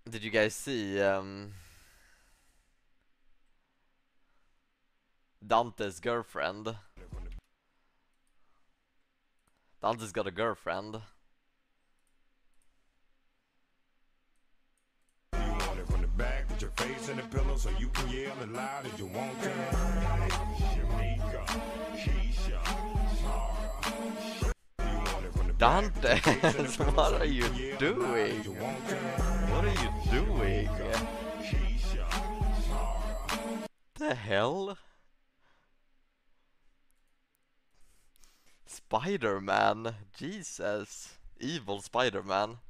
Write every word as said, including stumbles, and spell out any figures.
Did you guys see um, Dante's girlfriend? Dante's got a girlfriend. You want it from the back with your face in the pillow so you can yell as loud as you want to. Shamika, Keisha, Sarah. You want it from the back with your face in the Dantes, pillow what so are you you can yell as doing? loud as you want to. What are you doing? Keisha, Sarah. The hell? Spider-Man, Jesus, evil Spider-Man.